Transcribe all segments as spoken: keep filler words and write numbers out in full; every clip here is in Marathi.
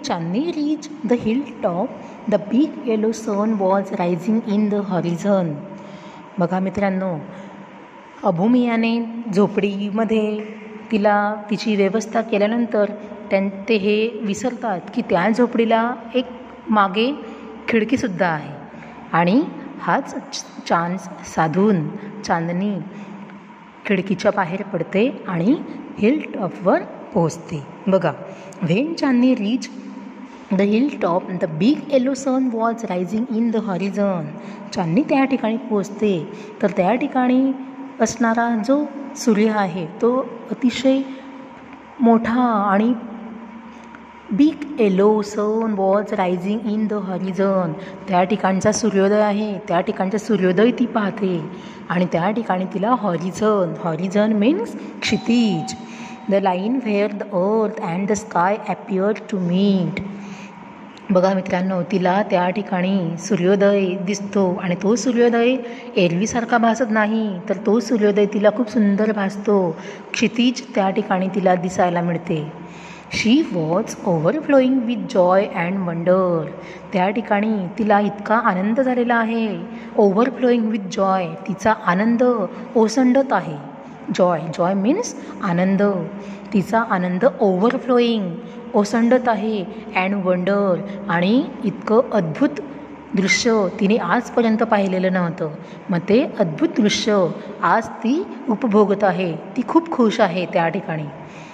Chandni reached the hilltop, the big yellow sun was rising in the horizon. बघा मित्रांनो, अभूमियाने झोपडीमध्ये तिला तिची व्यवस्था केल्यानंतर त्यां ते हे विसरतात की त्या झोपडीला एक मागे खिडकीसुद्धा आहे आणि हाच चान्स साधून चांदणी खिडकीच्या बाहेर पडते आणि हिल टॉपवर पोहोचते. बघा, when Chandni reach the hill top the big yellow sun was rising in the horizon. Chandni त्या ठिकाणी पोहोचते तर त्या ठिकाणी असणारा जो सूर्य आहे तो अतिशय मोठा आणि big yellow sun was rising in the horizon. त्या ठिकाणचा सूर्योदय आहे, त्या ठिकाणचा सूर्योदय ती पाहते आणि त्या ठिकाणी तिला हॉरिझन हॉरिझन मीन्स क्षितिज, the line where the earth and the sky appear to meet. बघा मित्रांनो, तिला त्या ठिकाणी सूर्योदय दिसतो आणि तो सूर्योदय एरवीसारखा भासत नाही, तर तो सूर्योदय तिला खूप सुंदर भासतो. क्षितिज त्या ठिकाणी तिला दिसायला मिळते. She was overflowing with joy and wonder. त्या ठिकाणी तिला इतका आनंद झालेला आहे. ओव्हरफ्लोईंग विथ जॉय, तिचा आनंद ओसंडत आहे. जॉय जॉय मीन्स आनंद. तिचा आनंद ओव्हरफ्लोईंग ओसंडत आहे. अँड वंडर, आणि इतकं अद्भुत दृश्य तिने आजपर्यंत पाहिलेलं नव्हतं. मग ते अद्भुत दृश्य आज ती उपभोगत आहे. ती खूप खुश आहे त्या ठिकाणी.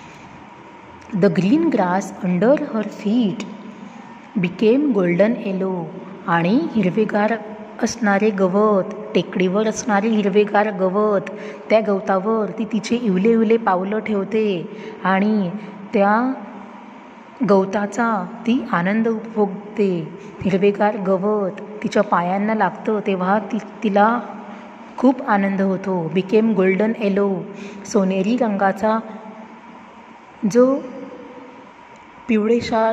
The green grass under her feet became golden yellow. आणि हिरवेगार असणारे गवत, टेकडीवर असणारे हिरवेगार गवत, त्या गवतावर ती तिचे इवले इवले पावलं ठेवते आणि त्या गवताचा ती आनंद उपभोगते. हिरवेगार गवत तिच्या पायांना लागतं तेव्हा ती तिला खूप आनंद होतो. बिकेम गोल्डन येलो, सोनेरी रंगाचा जो पिवळेशार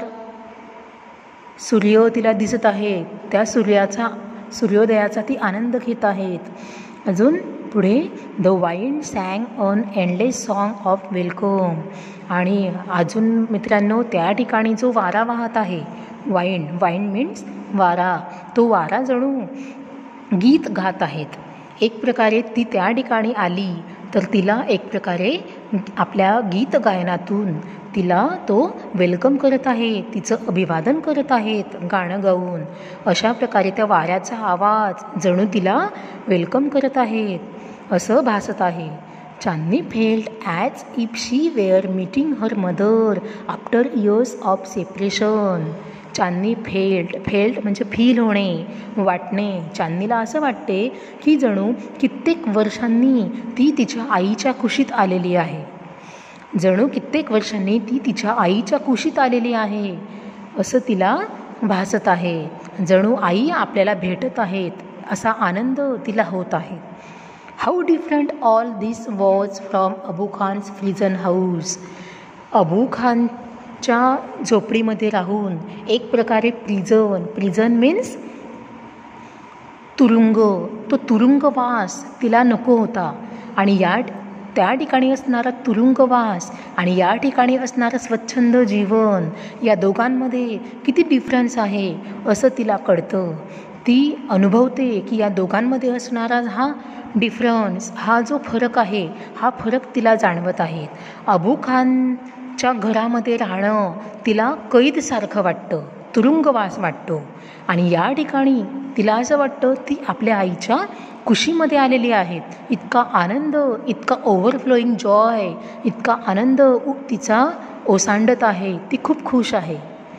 सूर्य तिला दिसत आहे, त्या सूर्याचा सूर्योदयाचा ती आनंद घेत आहेत. अजून पुढे the wind sang on endless song of welcome. आणि अजून मित्रांनो, त्या ठिकाणी जो वारा वाहत आहे, वाईंड वाईंड मीन्स वारा, तो वारा जणू गीत गात आहेत. एक प्रकारे ती त्या ठिकाणी आली तर तिला एक प्रकारे आपल्या गीत गायनातून तिला तो वेलकम करत आहे, तिचं अभिवादन करत आहेत गाणं गाऊन. अशा प्रकारे त्या वाऱ्याचा आवाज जणू तिला वेलकम करत आहेत असं भासत आहे. Chandni felt as if she were meeting her mother after years of separation. Chandni felt felt म्हणजे फील होणे, वाटणे. चांदनीला असं वाटते की जणू कित्येक वर्षांनी ती तिच्या आईच्या कुशीत आलेली आहे. जणू कित्येक वर्षांनी ती तिच्या आईच्या कुशीत आलेली आहे असं तिला भासत आहे. जणू आई आपल्याला भेटत आहेत असा आनंद तिला होत आहे. How different all this was from Abu Khan's prison house. Abu खानच्या झोपडीमध्ये राहून एक प्रकारे प्रिझन प्रिझन मीन्स तुरुंग, तो तुरुंगवास तिला नको होता. आणि या त्या ठिकाणी असणारा तुरुंगवास आणि या ठिकाणी असणारं स्वच्छंद जीवन, या दोघांमध्ये किती डिफरन्स आहे असं तिला कळतं. ती अनुभवते की या दोघांमध्ये असणारा हा डिफरन्स, हा जो फरक आहे, हा फरक तिला जाणवत आहे. अबू खानच्या घरामध्ये राहणं तिला कैदसारखं वाटतं, तुरुंगवास वाटतो. आणि या ठिकाणी तिला असं वाटतं ती आपल्या आईच्या कुशीमध्ये आलेली आहेत. इतका आनंद, इतका ओव्हरफ्लोईंग जॉय, इतका आनंद तिचा ओसांडत आहे. ती खूप खुश आहे.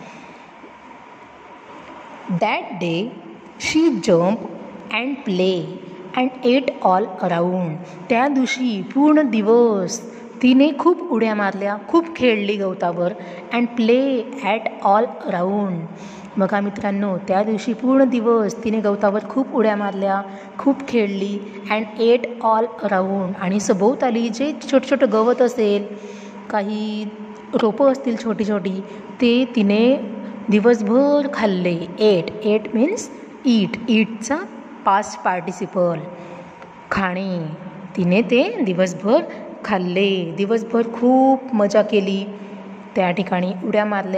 That day she jump and play and ate all around. त्या दिवशी पूर्ण दिवस तिने खूप उड्या मारल्या, खूप खेळली गवतावर. And play at all around. बघा मित्रांनो, त्या दिवशी पूर्ण दिवस तिने गवतावर खूप उड्या मारल्या, खूप खेळली. And ate all around. आणि सभोवताली जे छोटं छोटं गवत असेल, काही रोपं असतील छोटी छोटी, ते तिने दिवसभर खाल्ले. एट एट मीन्स ईट, ईटचा पास्ट पार्टिसिपल, खाणे. तिने ते दिवसभर खाल्ले. दिवसभर खूप मजा केली, त्या ठिकाणी उड्या मारल्या,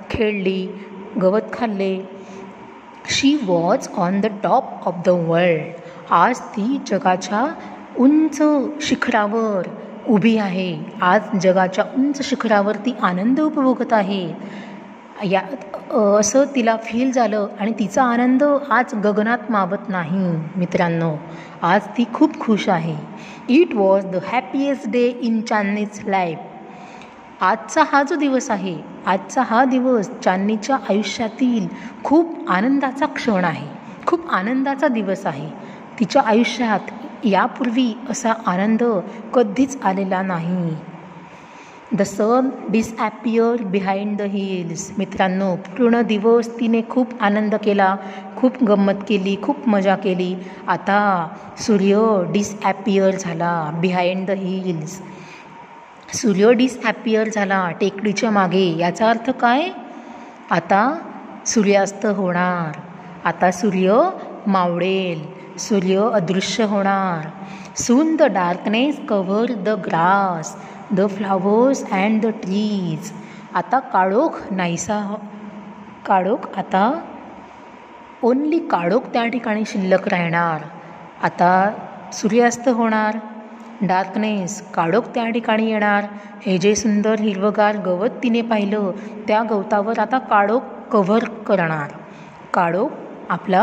खेळली, गवत खाल्ले. She was on the top of the world. आज ती जगाच्या उंच शिखरावर उभी आहे. आज जगाच्या उंच शिखरावर ती आनंद उपभोगत आहे. या असं तिला फील झालं आणि तिचा आनंद आज गगनात मावत नाही मित्रांनो. आज ती खूप खुश आहे. It was the happiest day in Chandni's life. आजचा हा जो दिवस आहे, आजचा हा दिवस चांदनीच्या आयुष्यातील खूप आनंदाचा क्षण आहे, खूप आनंदाचा दिवस आहे. तिच्या आयुष्यात यापूर्वी असा आनंद कधीच आलेला नाही. The sun disappear behind the hills. मित्रांनो, पूर्ण दिवस तिने खूप आनंद केला, खूप गंमत केली, खूप मजा केली. आता सूर्य डिसॲपियर झाला बिहाइंड द हिल्स. सूर्य डिसॲपियर झाला टेकडीच्या मागे. याचा अर्थ काय? आता सूर्यास्त होणार, आता सूर्य मावळेल, सूर्य अदृश्य होणार. Soon the darkness cover the grass, the flowers and the trees. आता काळोख नाहीसा, काळोख आता ओन्ली काळोख त्या ठिकाणी शिल्लक राहणार. आता सूर्यास्त होणार, डार्कनेस काळोख त्या ठिकाणी येणार. हे जे सुंदर हिरवगार गवत तिने पाहिलं, त्या गवतावर आता काळोख कव्हर करणार, काळोख आपला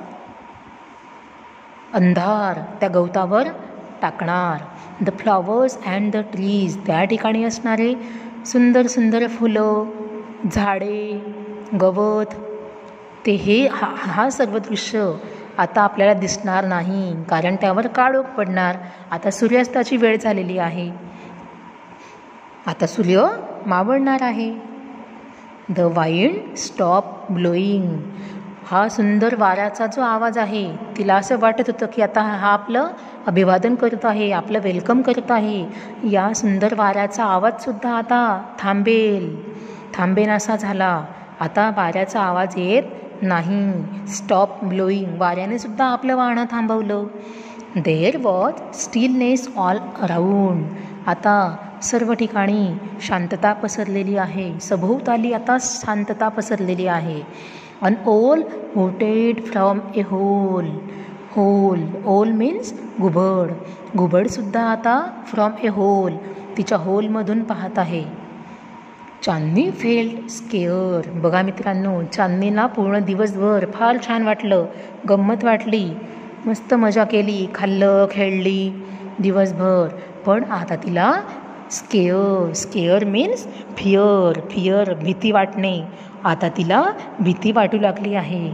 अंधार त्या गवतावर टाकणार. The flowers and the trees. त्या ठिकाणी असणारे सुंदर सुंदर फुलं, झाडे, गवत, ते हे हा हा सर्व दृश्य आता आपल्याला दिसणार नाही, कारण त्यावर काळोख पडणार. आता सूर्यास्ताची वेळ झालेली आहे, आता सूर्य मावळणार आहे. The wind stop blowing. हा सुंदर वाऱ्याचा जो आवाज आहे, तिला असं वाटत होतं की आता हा आपलं अभिवादन करत आहे, आपलं वेलकम करत आहे. या सुंदर वाऱ्याचा आवाजसुद्धा आता थांबेल, थांबेनासा झाला. आता वाऱ्याचा आवाज येत नाही. Stop blowing. वाऱ्याने सुद्धा आपलं वाहनं थांबवलं. There was stillness all around. आता सर्व ठिकाणी शांतता पसरलेली आहे, सभोवताली आता शांतता पसरलेली आहे. An owl hooted from a hole. Hole, owl means घुबड. घुबडसुद्धा आता फ्रॉम ए होल, तिच्या होलमधून पाहत आहे. Chandni felt scare. बघा मित्रांनो, चांदनीला पूर्ण दिवसभर फार छान वाटलं, गंमत वाटली, मस्त मजा केली, खाल्लं, खेळली दिवसभर. पण आता तिला scare. Scare means fear. Fear, भीती वाटणे. आता तिला भीती वाटू लागली आहे.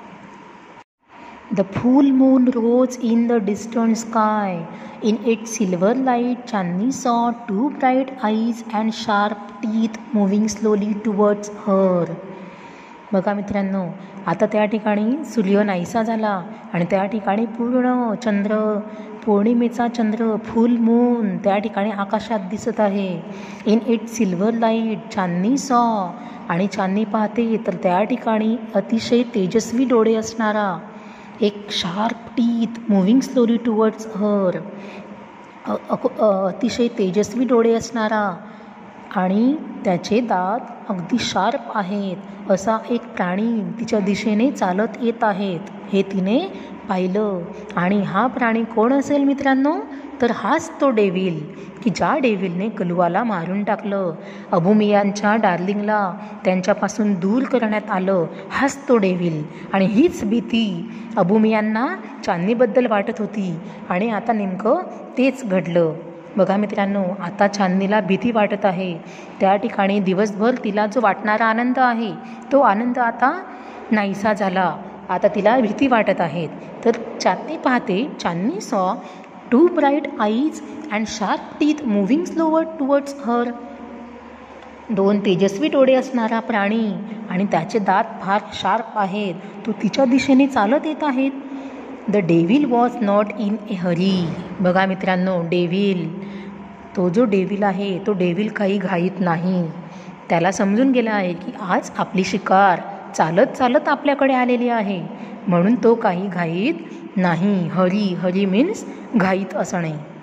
The full moon rose in the distant sky. In it silver light Chandni saw two bright eyes and sharp teeth moving slowly towards her. बघा मित्रांनो, आता त्या ठिकाणी सूर्य नाहीसा झाला आणि त्या ठिकाणी पूर्ण चंद्र, पौर्णिमेचा चंद्र, फुल मून त्या ठिकाणी आकाशात दिसत आहे. In it silver light Chandni saw. आणि चांदनी पाहते तर त्या ठिकाणी अतिशय तेजस्वी डोळे असणारा एक sharp teeth moving slowly towards her. अतिशय तेजस्वी डोळे असणारा आणि त्याचे दात अगदी शार्प आहेत असा एक प्राणी तिच्या दिशेने चालत येत आहेत, हे तिने पाहिलं. आणि हा प्राणी कोण असेल मित्रांनो? तर हाच तो डेव्हिल की ज्या डेव्हिलने कलुआला मारून टाकलं, अबूमियांच्या डार्लिंगला त्यांच्यापासून दूर करण्यात आलं. हाच तो डेव्हिल. आणि हीच भीती अबूमियांना चांदनीबद्दल वाटत होती आणि आता नेमकं तेच घडलं. बघा मित्रांनो, आता चांदनीला भीती वाटत आहे. त्या ठिकाणी दिवसभर तिला जो वाटणारा आनंद आहे, तो आनंद आता नाहीसा झाला. आता तिला भीती वाटत आहेत. तर चांदनी पाहते, Chandni saw two bright eyes and sharp teeth moving slower towards her. दोन तेजस्वी डोळे असणारा प्राणी आणि त्याचे दात फार शार्प आहेत, तो तिच्या दिशेने चालत येत आहेत. The devil was not in a hurry. बघा मित्रांनो, डेव्हिल, तो जो डेव्हिल आहे, तो डेव्हिल काही घाईत नाही. त्याला समजून गेला आहे की आज आपली शिकार चालत चालत आपल्याकडे आलेली आहे, म्हणून तो काही घाईत नाही. हरी, हरी मीन्स घाईत असणे.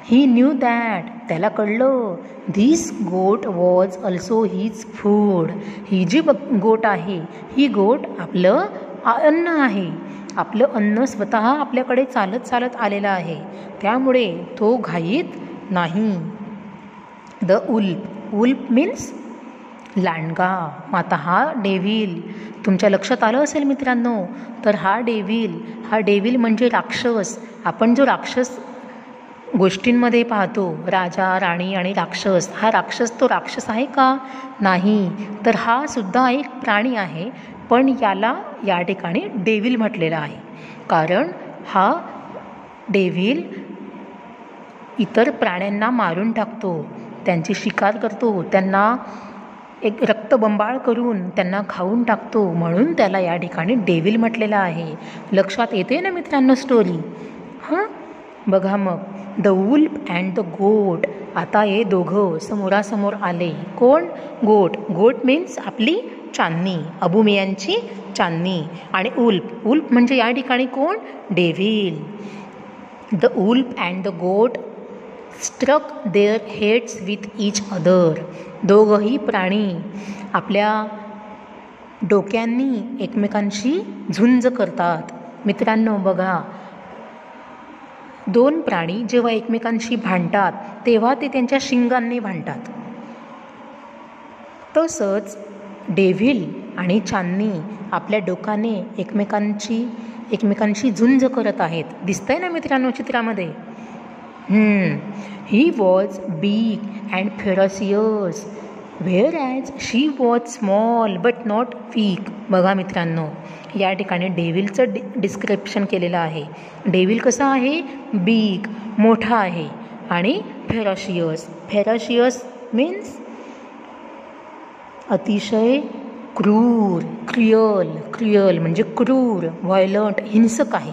ही न्यू दॅट, त्याला कळलं, this goat was also his food, ही जी गोट आहे ही गोट आपलं अन्न आहे, आपलं अन्न स्वतः आपल्याकडे चालत चालत आलेलं आहे, त्यामुळे तो घाईत नाही. द उल्फ, उल्फ मीन्स लांडगा. आता हा डेव्हिल तुमच्या लक्षात आलं असेल मित्रांनो, तर हा डेव्हिल हा डेव्हिल म्हणजे राक्षस. आपण जो राक्षस गोष्टींमध्ये पाहतो, राजा राणी आणि राक्षस, हा राक्षस तो राक्षस आहे का? नाही. तर हा सुद्धा एक प्राणी आहे, पण याला या ठिकाणी डेव्हिल म्हटलेला आहे, कारण हा डेव्हिल इतर प्राण्यांना मारून टाकतो, त्यांची शिकार करतो, त्यांना एक रक्तबंबाळ करून त्यांना खाऊन टाकतो, म्हणून त्याला या ठिकाणी डेव्हिल म्हटलेलं आहे. लक्षात येते ना मित्रांनो स्टोरी? हां, बघा मग, द वुल्फ अँड द गोट. आता हे दोघं समोरासमोर आले. कोण? गोट. गोट मीन्स आपली चांदणी, अबूमियांची चांदणी. आणि उल्फ, उल्फ म्हणजे या ठिकाणी कोण? Devil. The wolf and the goat struck their heads with each other. दोघंही प्राणी आपल्या डोक्यांनी एकमेकांशी झुंज करतात. मित्रांनो बघा, दोन प्राणी जेव्हा एकमेकांशी भांडतात तेव्हा ते त्यांच्या शिंगांनी भांडतात. तसंच डेव्हिल आणि चांदणी आपल्या डोकाने एकमेकांची एकमेकांशी झुंज करत आहेत. दिसतंय ना मित्रांनो चित्रामध्ये? He was big and ferocious whereas she was small but not weak. बघा मित्रांनो, या ठिकाणी डेव्हिलचं डि डिस्क्रिप्शन केलेलं आहे. डेव्हिल कसा आहे? बिग, मोठा आहे. आणि फेरशियस, फेरशियस मीन्स अतिशय क्रूर, क्रियल, क्रियल म्हणजे क्रूर, व्हायलंट, हिंसक आहे.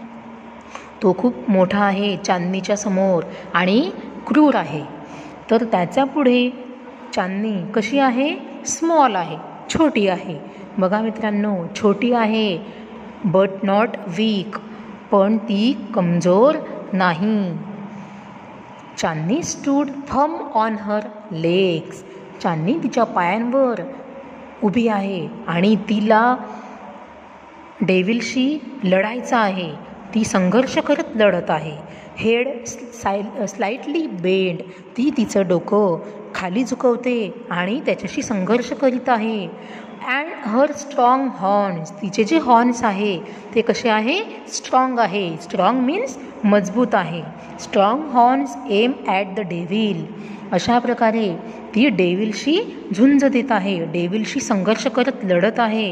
तो खूप मोठा आहे चांदणीच्या समोर आणि क्रूर आहे. तर त्याच्या पुढे चांदणी कशी आहे? स्मॉल आहे, छोटी आहे. बघा मित्रांनो, छोटी आहे बट नॉट वीक, पण ती कमजोर नाही. Chandni stood firm on her legs. Chandni तिच्या पायांवर उभी आहे आणि तिला डेव्हिलशी लढायचं आहे. ती संघर्ष करत लढत आहे. हेड साय स्लाइटली बेंड, ती तिचं डोकं खाली झुकवते आणि त्याच्याशी संघर्ष करीत आहे. अँड हर स्ट्रॉंग हॉर्न्स, तिचे जे हॉर्न्स आहे ते कसे आहे? स्ट्रॉंग आहे. स्ट्रॉंग मीन्स मजबूत आहे. Strong horns aim at the devil. अशा प्रकारे ती डेव्हिलशी झुंज देत आहे, डेव्हिलशी संघर्ष करत लढत आहे.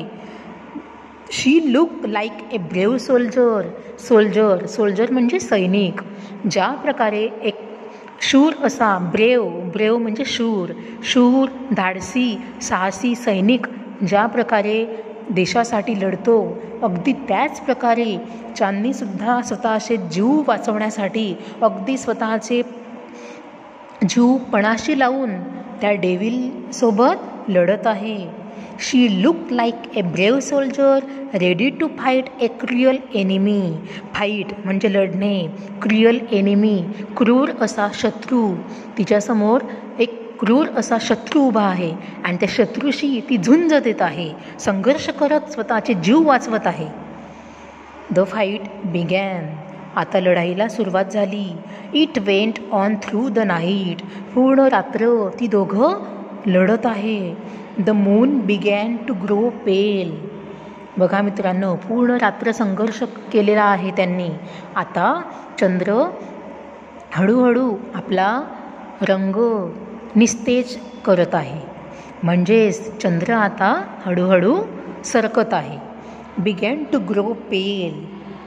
She look like a brave soldier. Soldier, soldier म्हणजे सैनिक. ज्या प्रकारे एक शूर असा, ब्रेव, ब्रेव म्हणजे शूर, शूर, धाडसी, साहसी सैनिक ज्या प्रकारे देशासाठी लढतो, अगदी त्याच प्रकारे चांदणीसुद्धा स्वतःचे जीव वाचवण्यासाठी अगदी स्वतःचे जीव पणाशी लावून त्या डेव्हिलसोबत लढत आहे. She look like a brave soldier ready to fight a cruel enemy. Fight म्हणजे लढणे, क्रुअल एनिमी क्रूर असा शत्रू. तिच्यासमोर एक क्रूर असा शत्रू उभा आहे आणि त्या शत्रूशी ती झुंज देत आहे, संघर्ष करत स्वतःचे जीव वाचवत आहे. The fight began. आता लढाईला सुरुवात झाली. It went on through the night. पूर्ण रात्र ती दोघं लढत आहे. The moon began to grow pale. बघा मित्रांनो, पूर्ण रात्र संघर्ष केलेला आहे त्यांनी. आता चंद्र हळूहळू आपला रंग निस्तेज करत आहे, म्हणजेच चंद्र आता हळूहळू सरकत आहे. Began to grow pale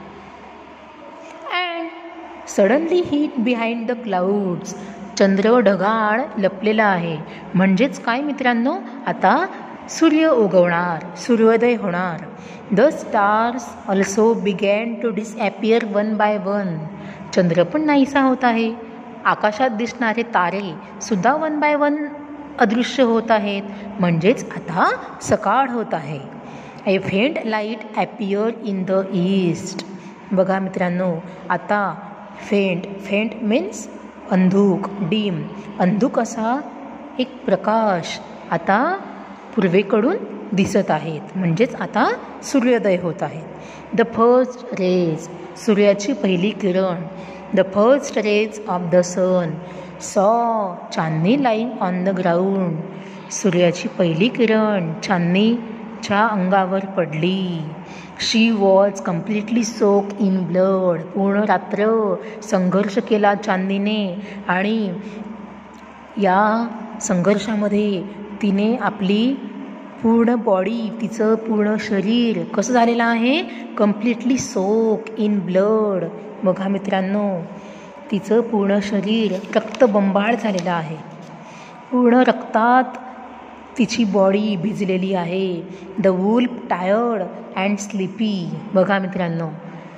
and suddenly hit behind the clouds. चंद्र ढगाळ लपलेला आहे, म्हणजेच काय मित्रांनो, आता सूर्य उगवणार, सूर्योदय होणार. The stars also began to disappear one by one. चंद्र पण नाहीसा होत आहे. आकाशात दिसणारे तारे सुद्धा वन बाय वन अदृश्य होत आहेत, म्हणजेच आता सकाळ होत आहे. A faint light appear in the east. बघा मित्रांनो, आता फेंट, फेंट मीन्स अंधुक, डीम. अंधुक असा एक प्रकाश आता पूर्वेकडून दिसत आहेत, म्हणजेच आता सूर्योदय होत आहे. द फर्स्ट रेज, सूर्याची पहिली किरण. The first rays of the sun saw Chandni lying on the ground. सूर्याची पहिली किरण चांदनीच्या अंगावर पडली. She was completely soak in blood. पूर्ण रात्र संघर्ष केला चांदनीने आणि या संघर्षामध्ये तिने आपली पूर्ण बॉडी, तिचं पूर्ण शरीर कसं झालेलं आहे, कम्प्लिटली सोक इन ब्लड. बघा मित्रांनो, तिचं पूर्ण शरीर रक्तबंबाळ झालेलं आहे. पूर्ण रक्तात तिची बॉडी भिजलेली आहे. The wolf tired and sleepy. बघा मित्रांनो,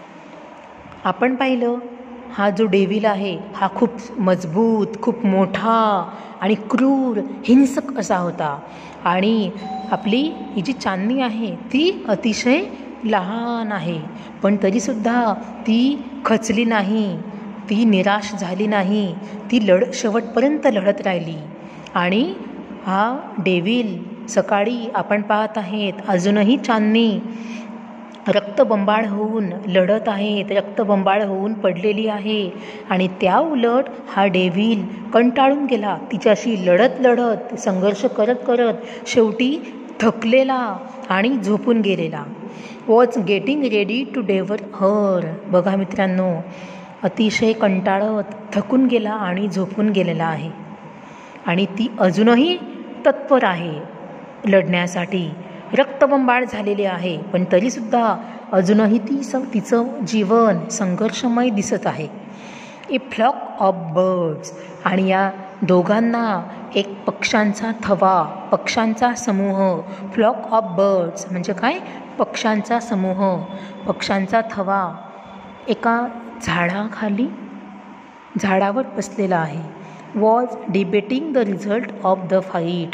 आपण पाहिलं हा जो डेव्हिल आहे हा खूप मजबूत, खूप मोठा आणि क्रूर, हिंसक असा होता. आणि आपली ही जी चांदणी आहे ती अतिशय लहान आहे, पण तरीसुद्धा ती खचली नाही, ती निराश झाली नाही, ती लढ शेवटपर्यंत लढत राहिली. आणि हा डेव्हिल सकाळी आपण पाहत आहेत अजूनही चांदणी रक्तबंबाळ होऊन लढत आहेत, रक्तबंबाळ होऊन पडलेली आहे. आणि त्या उलट हा डेव्हिल कंटाळून गेला, तिच्याशी लढत लढत संघर्ष करत करत शेवटी थकलेला आणि झोपून गेलेला. Was getting ready to devour her. बघा मित्रांनो, अतिशय कंटाळत थकून गेला आणि झोपून गेलेला आहे. आणि ती अजूनही तत्पर आहे लढण्यासाठी, रक्तबंबाळ झालेले आहे, पण तरीसुद्धा अजूनही ती स तिचं जीवन संघर्षमय दिसत आहे. A flock of birds. आणि या दोघांना एक पक्ष्यांचा थवा, पक्ष्यांचा समूह. फ्लॉक ऑफ बर्ड्स म्हणजे काय, पक्ष्यांचा समूह, पक्ष्यांचा थवा एका झाडाखाली झाडावर बसलेला आहे. Was debating the result of the fight.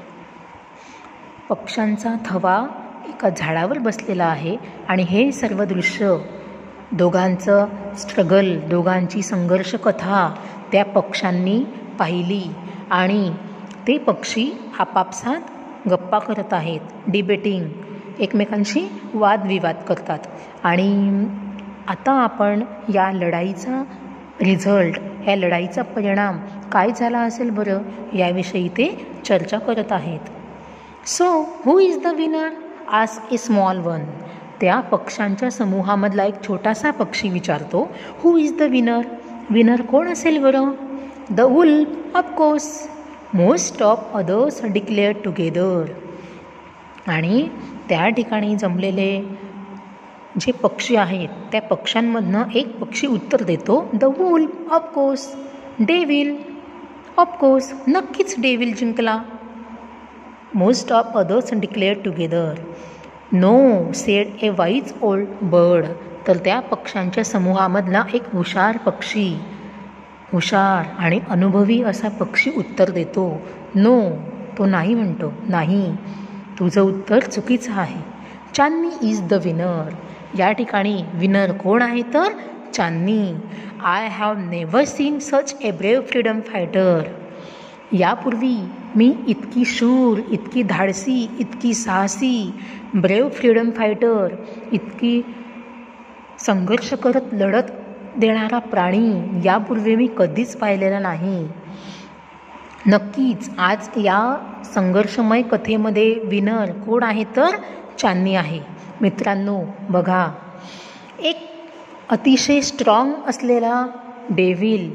पक्ष्यांचा थवा एका झाडावर बसलेला आहे आणि हे सर्व दृश्य, दोघांचं स्ट्रगल, दोघांची संघर्ष कथा त्या पक्ष्यांनी पाहिली. आणि ते पक्षी आपापसात गप्पा करत आहेत, डिबेटिंग, एकमेकांशी वादविवाद करतात. आणि आता आपण या लढाईचा रिझल्ट, या लढाईचा परिणाम काय झाला असेल बरं, याविषयी ते चर्चा करत आहेत. So who is the winner, ask a small one. त्या पक्ष्यांच्या समूहामधला एक छोटासा पक्षी विचारतो, who is the winner, winner कोण असेल बरं. The wolf of course. Most of others declare together. आणि त्या ठिकाणी जमलेले जे पक्षी आहेत त्या पक्ष्यांमधनं एक पक्षी उत्तर देतो, the wolf of course. Devil of course, नक्कीच डेव्हिल जिंकला. Most of others declare together. No said a wise old bird. तर त्या पक्ष्यांच्या समूहामधला एक हुशार पक्षी, हुशार आणि अनुभवी असा पक्षी उत्तर देतो, नो. तो नाही म्हणतो, नाही, तुझं उत्तर चुकीचं आहे. Chandni is the winner. या ठिकाणी विनर कोण आहे तर Chandni. I have never seen such a brave freedom fighter. यापूर्वी मी इतकी शूर, इतकी धाडसी, इतकी साहसी ब्रेव्ह फ्रीडम फायटर, इतकी संघर्ष करत लढत देणारा प्राणी यापूर्वी मी कधीच पाहिलेला नाही. नक्कीच आज या संघर्षमय कथेमध्ये विनर कोण आहे तर चांदनी आहे. मित्रांनो बघा, एक अतिशय स्ट्रॉंग असलेला डेव्हिल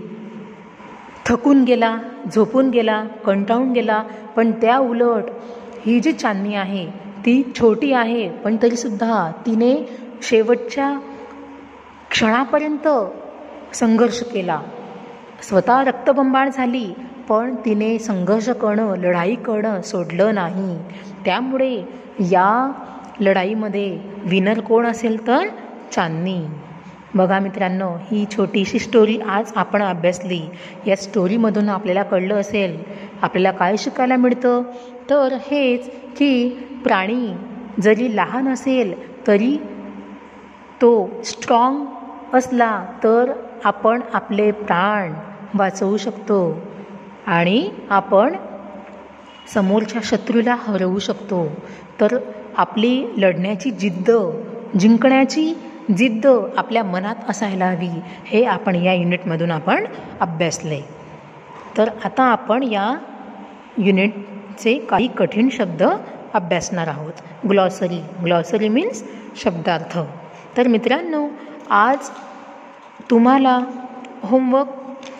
थकून गेला, झोपून गेला, कंटाळून गेला, पण त्या उलट ही जी चांदनी आहे ती छोटी आहे, पण तरीसुद्धा तिने शेवटच्या क्षणापर्यंत संघर्ष केला. स्वतः रक्तबंबाळ झाली, पण तिने संघर्ष करणं, लढाई करणं सोडलं नाही. त्यामुळे या लढाईमध्ये विनर कोण असेल तर चांदनी. बघा मित्रांनो, ही छोटीशी स्टोरी आज आपण अभ्यासली. या स्टोरीमधून आपल्याला कळलं असेल आपल्याला काय शिकायला मिळतं, तर हेच की प्राणी जरी लहान असेल तरी तो स्ट्रॉंग असला तर आपण आपले प्राण वाचवू शकतो आणि आपण समोरच्या शत्रूला हरवू शकतो. तर आपली लढण्याची जिद्द, जिंकण्याची जिद्द आपल्या मनात असायला हवी. हे आपण या युनिटमधून आपण अभ्यासले. तर आता आपण या युनिटचे काही कठीण शब्द अभ्यासणार आहोत. ग्लॉसरी. ग्लॉसरी मीन्स शब्दार्थ. तर मित्रांनो, आज तुम्हाला होमवर्क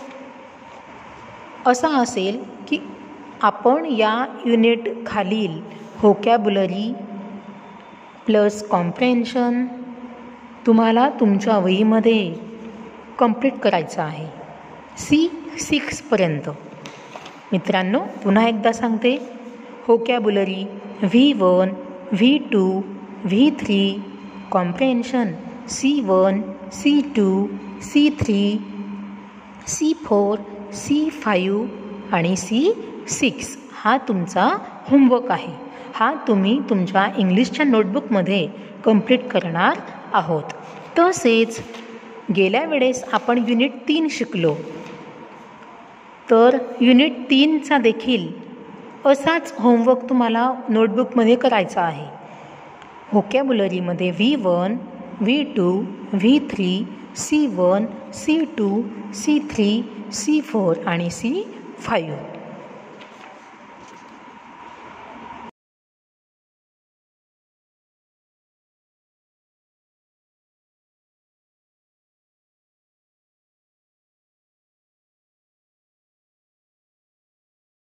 असा असेल की आपण या युनिट खालील व्होकॅब्युलरी प्लस कॉम्प्रेन्शन तुम्हाला तुमच्या वहीमध्ये कंप्लीट करायचं आहे, सी सिक्सपर्यंत. मित्रांनो, पुन्हा एकदा सांगते. Vocabulary V one, V two, V three, comprehension C one, C two, C three, C four, C five आणि सी सिक्स हा तुमचा होमवर्क आहे. हा तुम्ही तुमच्या इंग्लिशच्या नोटबुकमध्ये कंप्लीट करणार आहोत. तसेच गेल्या वेळेस आपण युनिट तीन शिकलो. तर युनिट तीनचा देखील असाच होमवर्क तुम्हाला नोटबुकमध्ये करायचा आहे. व्होकॅब्युलरीमध्ये V one, V two, V three, C one, C two, C three, C four आणि सी फाईव्ह